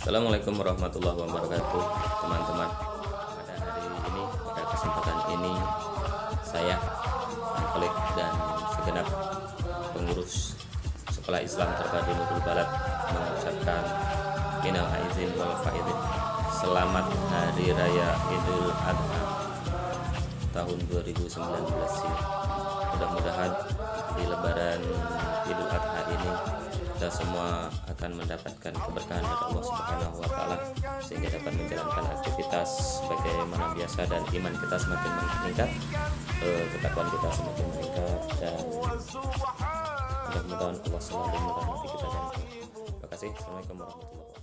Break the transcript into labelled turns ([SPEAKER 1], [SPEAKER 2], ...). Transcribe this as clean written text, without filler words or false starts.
[SPEAKER 1] Assalamualaikum warahmatullahi wabarakatuh, teman-teman. Pada hari ini, pada kesempatan ini, saya, Khalid, dan segenap pengurus Sekolah Islam Terpadu Nurul Balad mengucapkan minal aizin wal faizin. Selamat Hari Raya Idul Adha tahun 2019 ini. Mudah-mudahan di Lebaran Idul Adha ini kita semua akan mendapatkan keberkahan dari Allah Subhanahu wa Ta'ala, sehingga dapat menjalankan aktivitas sebagaimana biasa dan iman kita semakin meningkat, ketakwaan kita semakin meningkat, dan mudah-mudahan Allah selalu merahmati kita. Dan terima kasih. Assalamualaikum warahmatullahi wabarakatuh.